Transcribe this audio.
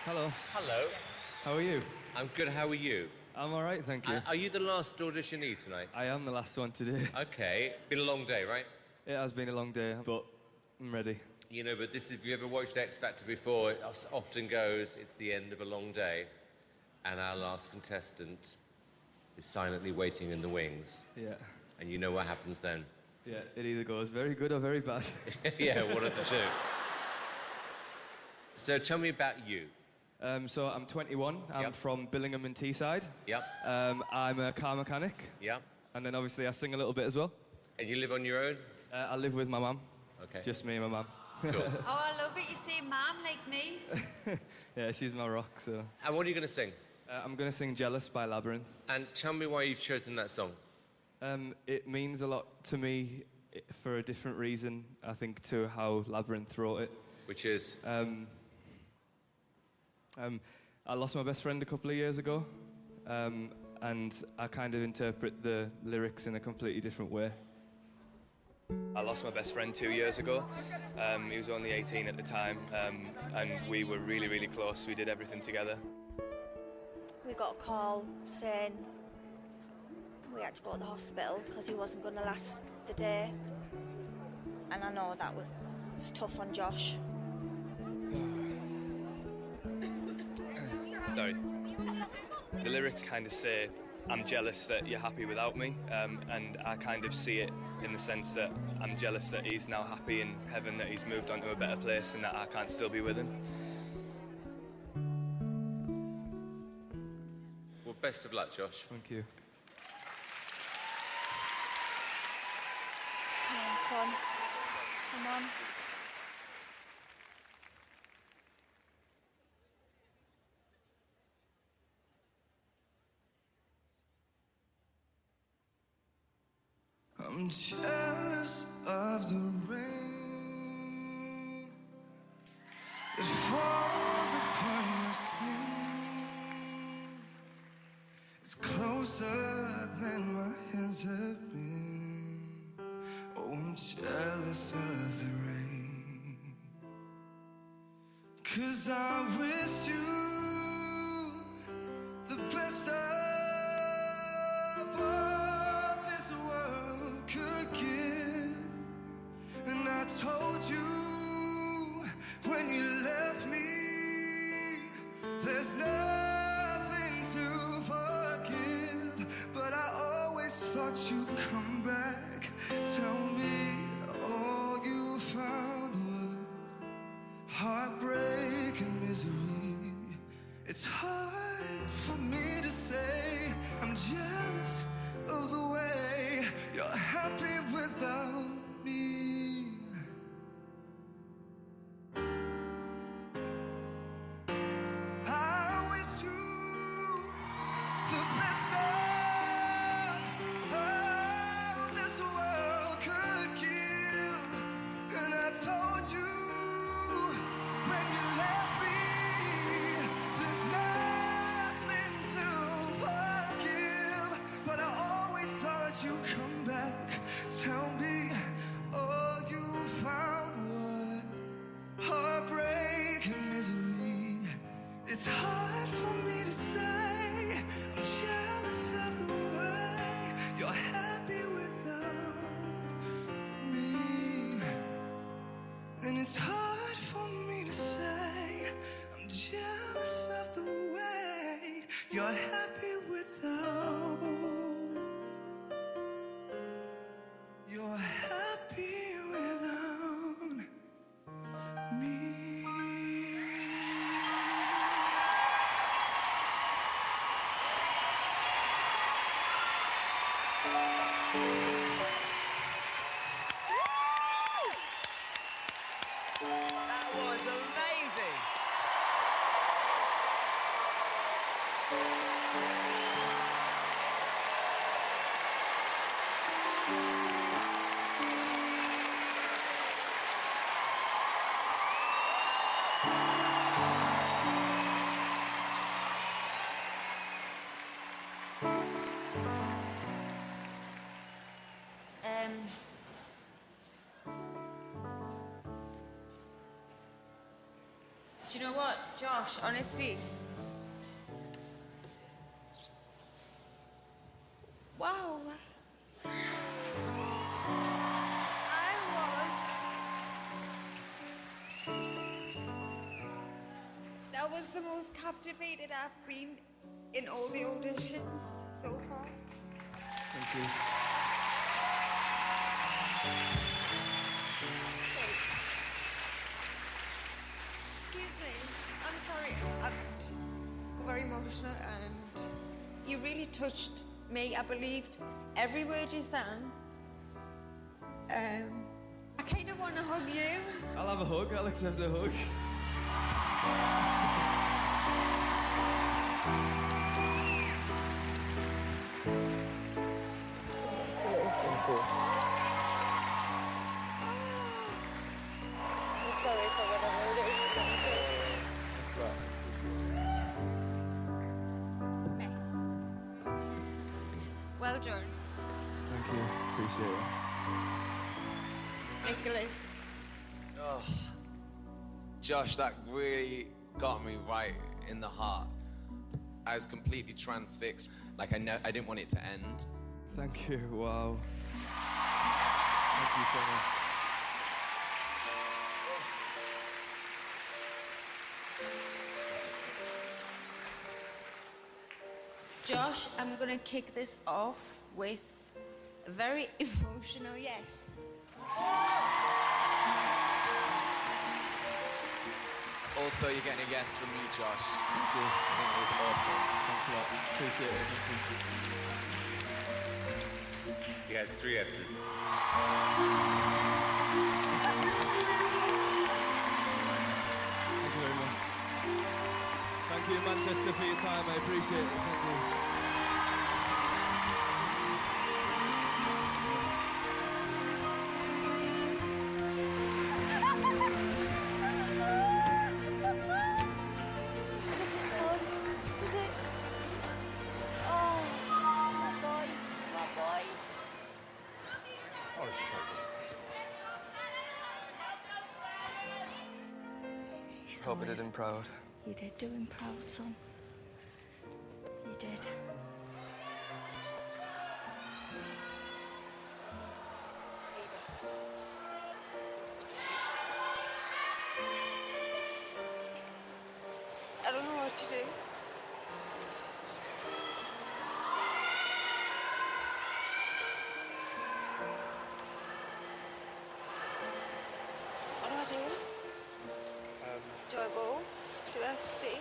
Hello. Hello. How are you? I'm good, how are you? I'm all right, thank you. Are you the last auditionee tonight? I am the last one today. Okay. Been a long day, right? It has been a long day, but I'm ready. You know, but this is, if you ever watched X Factor before, it often goes, it's the end of a long day, and our last contestant is silently waiting in the wings. Yeah. And you know what happens then? Yeah, it either goes very good or very bad. Yeah, one of the two. So tell me about you. So I'm 21. I'm from Billingham and Teesside. Yep. I'm a car mechanic. Yep. And then obviously I sing a little bit as well. And you live on your own? I live with my mum. Okay. Just me and my mum. Cool. Oh, I love it. You say mum like me. Yeah, she's my rock, so... And what are you going to sing? I'm going to sing Jealous by Labyrinth. And tell me why you've chosen that song. It means a lot to me for a different reason, I think, to how Labyrinth wrote it. Which is? I lost my best friend a couple of years ago, and I kind of interpret the lyrics in a completely different way. I lost my best friend 2 years ago. He was only 18 at the time, and we were really, really close. We did everything together. We got a call saying we had to go to the hospital because he wasn't going to last the day. And I know that was tough on Josh. Sorry. The lyrics kind of say, I'm jealous that you're happy without me, and I kind of see it in the sense that I'm jealous that he's now happy in heaven, that he's moved on to a better place and that I can't still be with him. Well, best of luck, Josh. Thank you. Fun. Come on. I'm jealous of the rain that falls upon your skin. It's closer than my hands have been. Oh, I'm jealous of the rain, 'cause I wish you the best of all this world could give. And I told you when you left me, there's nothing to forgive. But I always thought you'd come back. Tell me all you found was heartbreak and misery. It's hard for me to say I'm jealous of the way you're happy without me. I wish you the best of all this world could give. And I told you when you left me, there's nothing to forgive. But I always thought you'd come back. Tell me all you found was heartbreak and misery. It's hard for me to say I'm jealous of the way you're happy without me. And it's hard for me to say I'm jealous of the way you're happy without. You're happy without me. That was amazing! Do you know what, Josh, honestly? Wow. That was the most captivated I've been in all the auditions so far. Thank you. Okay. Excuse me, I'm sorry, I'm very emotional and you really touched me. I believed every word you sang. I kind of want to hug you. I'll have a hug. I'll accept a hug. Well done. Thank you. Appreciate it. Nicholas. Oh, Josh, that really got me right in the heart. I was completely transfixed. Like I didn't want it to end. Thank you. Wow. Thank you so much. Josh, I'm gonna kick this off with a very emotional yes. Also, you're getting a yes from me, Josh. Thank you. I think it was awesome. Thanks a lot. Appreciate it. Thank you. Yeah, it's 3 yeses. Thank you very much. Thank you, Manchester, for your time. I appreciate it. Thank you. Did it, son? Did it? Oh, my boy, my boy. Hope I did him proud. You did do him proud, son. You did. I don't know what to do. What do I do? Do I go? Do I stay?